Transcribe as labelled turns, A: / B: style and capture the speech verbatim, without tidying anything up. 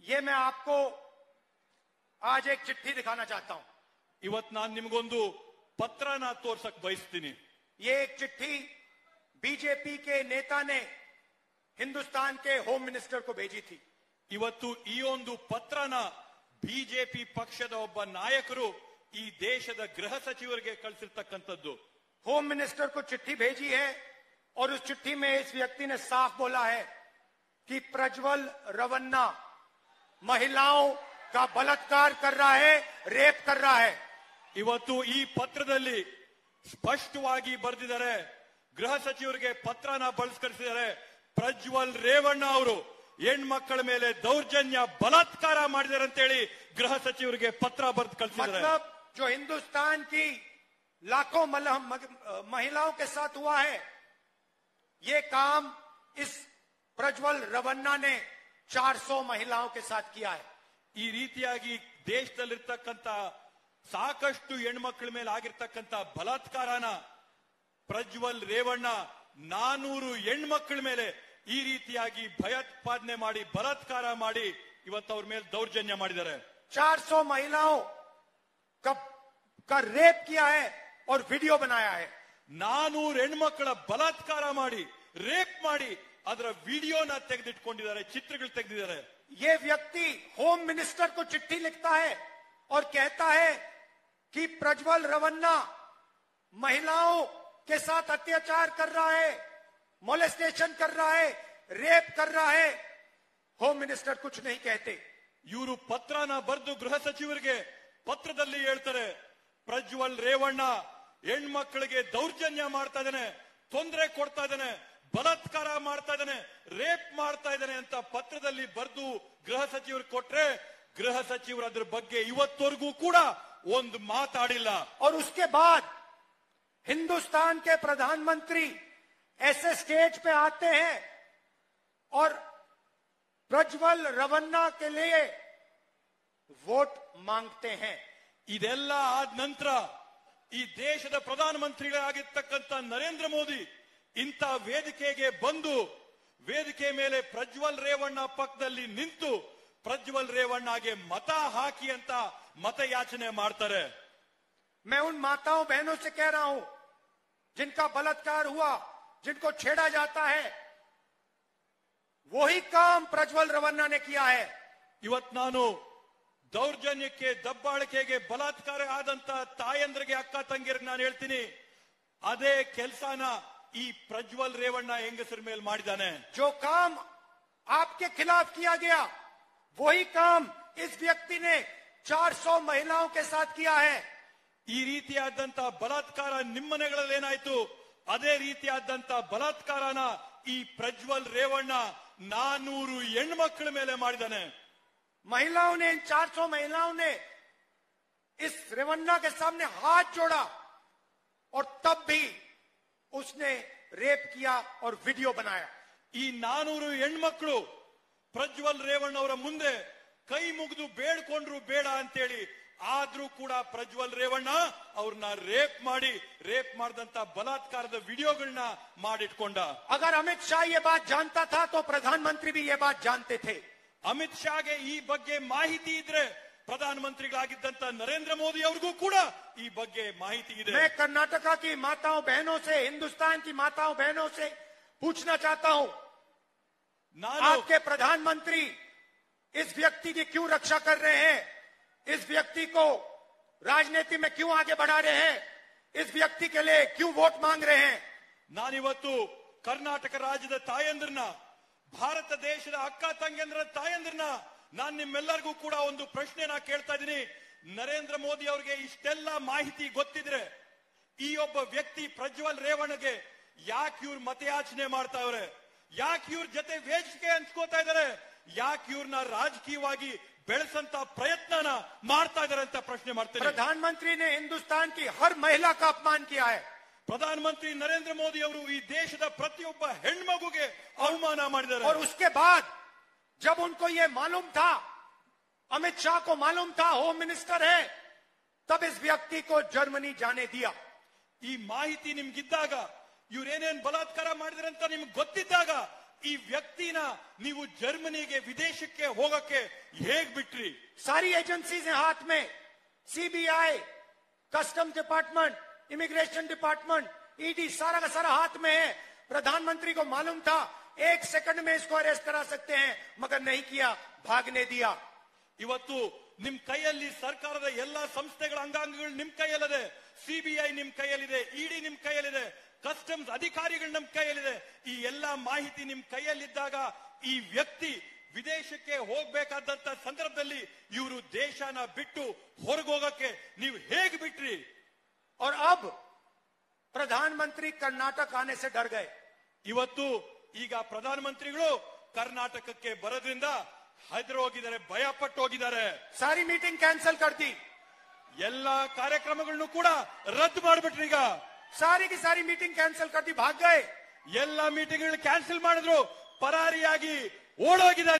A: ये मैं आपको आज एक चिट्ठी दिखाना चाहता हूं।
B: ಇವತ್ತು ನಾನು ನಿಮಗೊಂದು ಪತ್ರನ ತೋರ್ಸಕ್ ಬಯಸ್ತೀನಿ।
A: ये एक चिट्ठी बीजेपी के नेता ने हिंदुस्तान के होम मिनिस्टर को भेजी थी।
B: ಇವತ್ತು ಈ ಒಂದು ಪತ್ರನ ಬಿಜೆಪಿ ಪಕ್ಷದ ಒಬ್ಬ ನಾಯಕರು ಈ ದೇಶದ ಗೃಹ ಸಚಿವರಿಗೆ ಕಳಿಸಿರ್ತಕ್ಕಂಥದ್ದು।
A: होम मिनिस्टर को चिट्ठी भेजी है और उस चिट्ठी में इस व्यक्ति ने साफ बोला है कि प्रज्वल रवन्ना महिलाओं का बलात्कार कर रहा है, रेप कर रहा है।
B: ಇವತ್ತು ಈ ಪತ್ರದಲ್ಲಿ ಸ್ಪಷ್ಟವಾಗಿ ಬರೆದಿದ್ದಾರೆ, ಗೃಹ ಸಚಿವರಿಗೆ ಪತ್ರನ ಬಳಸ್ಕರಿಸಿದ್ದಾರೆ, ಪ್ರಜ್ವಲ್ ರೇವಣ್ಣ ಅವರು ಹೆಣ್ಮಕ್ಕಳ ಮೇಲೆ ದೌರ್ಜನ್ಯ ಬಲಾತ್ಕಾರ ಮಾಡಿದ್ದಾರೆ ಅಂತೇಳಿ ಗೃಹ ಸಚಿವರಿಗೆ ಪತ್ರ ಬರೆದು ಕಳಿಸಿದ್ದಾರೆ।
A: मतलब जो हिंदुस्तान की लाखों महिलाओं के साथ हुआ है, ये काम इस प्रज्वल रवन्ना ने चार सौ महिलाओं के साथ किया है।
B: ಈ ರೀತಿಯಾಗಿ ದೇಶದಲ್ಲಿರ್ತಕ್ಕಂಥ ಸಾಕಷ್ಟು ಹೆಣ್ಮಕ್ಳ ಮೇಲೆ ಆಗಿರ್ತಕ್ಕಂಥ ಬಲಾತ್ಕಾರನ ಪ್ರಜ್ವಲ್ ರೇವಣ್ಣ ನಾನೂರು ಹೆಣ್ಮಕ್ಳ ಮೇಲೆ ಈ ರೀತಿಯಾಗಿ ಭಯೋತ್ಪಾದನೆ ಮಾಡಿ ಬಲಾತ್ಕಾರ ಮಾಡಿ ಇವತ್ತು ಅವ್ರ ಮೇಲೆ ದೌರ್ಜನ್ಯ ಮಾಡಿದ್ದಾರೆ।
A: चार सौ महिलाओं का, का रेप किया है और वीडियो बनाया है।
B: ನಾನೂರು ಹೆಣ್ಮಕ್ಳ ಬಲಾತ್ಕಾರ ಮಾಡಿ ರೇಪ್ ಮಾಡಿ ಅದರ ವಿಡಿಯೋನ ತೆಗೆದಿಟ್ಕೊಂಡಿದ್ದಾರೆ, ಚಿತ್ರಗಳು ತೆಗೆದಿದ್ದಾರೆ।
A: ये व्यक्ति होम मिनिस्टर को चिट्ठी लिखता है और कहता है कि प्रज्वल रवन्ना महिलाओं के साथ अत्याचार कर रहा है, मोलेस्टेशन कर रहा है, रेप कर रहा है। होम मिनिस्टर कुछ नहीं कहते।
B: ಇವರು ಪತ್ರನ ಬರೆದು ಗೃಹ ಸಚಿವರಿಗೆ ಪತ್ರದಲ್ಲಿ ಹೇಳ್ತಾರೆ, ಪ್ರಜ್ವಲ್ ರೇವಣ್ಣ ಹೆಣ್ಮಕ್ಳಿಗೆ ದೌರ್ಜನ್ಯ ಮಾಡ್ತಾ ಇದ್ದಾನೆ, ತೊಂದರೆ ಕೊಡ್ತಾ ಇದ್ದಾನೆ, ಬಲಾತ್ಕಾರ ಮಾಡ್ತಾ ಇದ್ದಾನೆ, ರೇಪ್ ಮಾಡ್ತಾ ಇದ್ದಾನೆ ಅಂತ ಪತ್ರದಲ್ಲಿ ಬರೆದು ಗೃಹ ಸಚಿವರು ಕೊಟ್ರೆ ಗೃಹ ಸಚಿವರು ಅದ್ರ ಬಗ್ಗೆ ಇವತ್ತವರೆಗೂ ಕೂಡ ಒಂದು ಮಾತಾಡಿಲ್ಲ।
A: और उसके बाद हिंदुस्तान के प्रधानमंत्री ऐसे स्टेज पे आते हैं और प्रज्वल रवन्ना के लिए वोट मांगते हैं।
B: ಇದೆಲ್ಲ ಆದ ನಂತರ ಈ ದೇಶದ ಪ್ರಧಾನಮಂತ್ರಿಗಳಾಗಿರ್ತಕ್ಕಂಥ ನರೇಂದ್ರ ಮೋದಿ ಇಂಥ ವೇದಿಕೆಗೆ ಬಂದು ವೇದಿಕೆ ಮೇಲೆ ಪ್ರಜ್ವಲ್ ರೇವಣ್ಣ ಪಕ್ಕದಲ್ಲಿ ನಿಂತು ಪ್ರಜ್ವಲ್ ರೇವಣ್ಣಗೆ ಮತ ಹಾಕಿ ಅಂತ ಮತಯಾಚನೆ ಮಾಡ್ತಾರೆ।
A: मैं उन माताओं बहनों से कह रहा हूं जिनका बलात्कार हुआ, जिनको छेड़ा जाता है, वही काम प्रज्वल रवन्ना ने किया है।
B: ಇವತ್ತು ನಾನು ದೌರ್ಜನ್ಯಕ್ಕೆ ದಬ್ಬಾಳಿಕೆಗೆ ಬಲಾತ್ಕಾರ ಆದಂತ ತಾಯಂದ್ರಿಗೆ ಅಕ್ಕ ತಂಗಿಯರಿಗೆ ನಾನು ಹೇಳ್ತೀನಿ, ಅದೇ ಕೆಲಸನ ಈ ಪ್ರಜ್ವಲ್ ರೇವಣ್ಣ ಹೆಂಗಸರ ಮೇಲೆ ಮಾಡಿದ್ದಾನೆ।
A: जो काम आपके खिलाफ किया गया वही काम इस व्यक्ति ने चार सौ महिलाओं के साथ किया है।
B: ಈ ರೀತಿಯಾದಂತ ಬಲಾತ್ಕಾರ ನಿಮ್ಮನೆಗಳಲ್ಲಿ ಏನಾಯ್ತು, ಅದೇ ರೀತಿಯಾದಂತ ಬಲಾತ್ಕಾರನ ಈ ಪ್ರಜ್ವಲ್ ರೇವಣ್ಣ ನಾನೂರು ಹೆಣ್ಮಕ್ಳ ಮೇಲೆ ಮಾಡಿದ್ದಾನೆ।
A: महिलाओं ने, इन चार सौ महिलाओं ने इस रेवन्ना के सामने हाथ जोड़ा और तब भी उसने रेप किया और वीडियो बनाया।
B: ಈ ನಾನೂರು ಹೆಣ್ಮಕ್ಳು ಪ್ರಜ್ವಲ್ ರೇವಣ್ಣ ಅವರ ಮುಂದೆ ಕೈ ಮುಗಿದು ಬೇಡ್ಕೊಂಡ್ರು ಬೇಡ ಅಂತೇಳಿ, ಆದ್ರೂ ಕೂಡ ಪ್ರಜ್ವಲ್ ರೇವಣ್ಣ ಅವ್ರನ್ನ ರೇಪ್ ಮಾಡಿ ರೇಪ್ ಮಾಡಿದಂತ ಬಲಾತ್ಕಾರದ ವಿಡಿಯೋಗಳನ್ನ ಮಾಡಿಟ್ಕೊಂಡ।
A: अगर अमित शाह ये बात जानता था तो प्रधानमंत्री भी ये बात जानते थे।
B: ಅಮಿತ್ ಶಾಗೆ ಈ ಬಗ್ಗೆ ಮಾಹಿತಿ ಇದ್ರೆ ಪ್ರಧಾನಮಂತ್ರಿಗಳಾಗಿದ್ದಂತ ನರೇಂದ್ರ ಮೋದಿ ಅವ್ರಿಗೂ ಕೂಡ ಈ ಬಗ್ಗೆ ಮಾಹಿತಿ ಇದೆ।
A: मैं कर्नाटका की माताओं बहनों से, हिंदुस्तान की माताओं बहनों से पूछना चाहता हूं, आपके प्रधानमंत्री इस व्यक्ति की क्यों रक्षा कर रहे हैं? इस व्यक्ति को राजनीति में क्यों आगे बढ़ा रहे हैं? इस व्यक्ति के लिए क्यों वोट मांग रहे हैं?
B: ನಾನಿವತ್ತು ಕರ್ನಾಟಕ ರಾಜ್ಯದ ತಾಯಂದ್ರನ್ನ, ಭಾರತ ದೇಶದ ಅಕ್ಕ ತಂಗಿಯಂದ್ರ ತಾಯಂದ್ರನ್ನ ನಾನು ನಿಮ್ಮೆಲ್ಲರಿಗೂ ಕೂಡ ಒಂದು ಪ್ರಶ್ನೆನ ಕೇಳ್ತಾ ಇದ್ದೀನಿ। ನರೇಂದ್ರ ಮೋದಿ ಅವರಿಗೆ ಇಷ್ಟೆಲ್ಲ ಮಾಹಿತಿ ಗೊತ್ತಿದ್ರೆ ಈ ಒಬ್ಬ ವ್ಯಕ್ತಿ ಪ್ರಜ್ವಲ್ ರೇವಣ್ಣಗೆ ಯಾಕೆ ಇವ್ರು ಮತಯಾಚನೆ ಮಾಡ್ತಾ ಇವ್ರೆ, ಯಾಕೆ ಇವ್ರ ಜೊತೆ ವೇದಿಕೆ ಹಂಚ್ಕೋತಾ ಇದಾರೆ, ಯಾಕೆ ಇವ್ರನ್ನ ರಾಜಕೀಯವಾಗಿ ಬೆಳೆಸಂತ ಪ್ರಯತ್ನನ ಮಾಡ್ತಾ ಇದಾರೆ ಅಂತ ಪ್ರಶ್ನೆ ಮಾಡ್ತೇನೆ।
A: प्रधानमंत्री ने हिंदुस्तान की हर महिला का अपमान किया है।
B: ಪ್ರಧಾನಮಂತ್ರಿ ನರೇಂದ್ರ ಮೋದಿ ಅವರು ಈ ದೇಶದ ಪ್ರತಿಯೊಬ್ಬ ಹೆಣ್ಮಗುಗೆ ಅವಮಾನ ಮಾಡಿದ್ದಾರೆ।
A: और उसके बाद जब उनको ये मालूम था, अमित शाह को मालूम था होम मिनिस्टर है, तब इस व्यक्ति को जर्मनी जाने दिया।
B: ಈ ಮಾಹಿತಿ ನಿಮ್ಗಿದ್ದಾಗ, ಇವ್ರೇನೇನ್ ಬಲಾತ್ಕಾರ ಮಾಡಿದ್ರೆ ಅಂತ ನಿಮ್ಗೆ ಗೊತ್ತಿದ್ದಾಗ ಈ ವ್ಯಕ್ತಿನ ನೀವು ಜರ್ಮನಿಗೆ ವಿದೇಶಕ್ಕೆ ಹೋಗಕ್ಕೆ ಹೇಗ್ ಬಿಟ್ರಿ?
A: सारी एजेंसीज हैं हाथ में, CBI, customs department, immigration department, ED, सारा का सारा हाथ में है। प्रधानमंत्री को मालूम था एक सेकंड में इसको अरेस्ट करा सकते हैं, मगर नहीं किया, भागने दिया।
B: ಇವತ್ತು ನಿಮ್ ಕೈಯಲ್ಲಿ ಸರ್ಕಾರದ ಎಲ್ಲಾ ಸಂಸ್ಥೆಗಳ ಅಂಗಾಂಗಗಳು ನಿಮ್ ಕೈಯಲ್ಲಿದೆ, ಸಿಬಿಐ ನಿಮ್ ಕೈಯಲ್ಲಿದೆ, ಇಡಿ ನಿಮ್ ಕೈಯಲ್ಲಿದೆ, ಕಸ್ಟಮ್ಸ್ ಅಧಿಕಾರಿಗಳು ನಿಮ್ ಕೈಯಲ್ಲಿದೆ. ಈ ಎಲ್ಲಾ ಮಾಹಿತಿ ನಿಮ್ ಕೈಯಲ್ಲಿದ್ದಾಗ ಈ ವ್ಯಕ್ತಿ ವಿದೇಶಕ್ಕೆ ಹೋಗ್ಬೇಕಾದಂತ ಸಂದರ್ಭದಲ್ಲಿ ಇವರು ದೇಶನ ಬಿಟ್ಟು ಹೊರಗೋಗಕ್ಕೆ ನೀವು ಹೇಗೆ ಬಿಟ್ರಿ?
A: और अब प्रधानमंत्री कर्नाटक आने से डर गए।
B: ಇವತ್ತು ಈಗ ಪ್ರಧಾನಮಂತ್ರಿಗಳು ಕರ್ನಾಟಕಕ್ಕೆ ಬರೋದ್ರಿಂದ ಹೆದರಿ ಹೋಗಿದ್ದಾರೆ, ಭಯ ಪಟ್ಟು ಹೋಗಿದ್ದಾರೆ.
A: सारी मीटिंग कैंसिल कर दी,
B: ಎಲ್ಲಾ ಕಾರ್ಯಕ್ರಮಗಳನ್ನು ಕೂಡ ರದ್ದು ಮಾಡಿಬಿಟ್ರು. ಈಗ
A: सारी की सारी मीटिंग कैंसिल कर दी, भाग गए।
B: ಎಲ್ಲಾ ಮೀಟಿಂಗ್ ಕ್ಯಾನ್ಸಲ್ ಮಾಡಿದ್ರು, ಪರಾರಿಯಾಗಿ ಓಡೋಗಿದ್ದಾರೆ.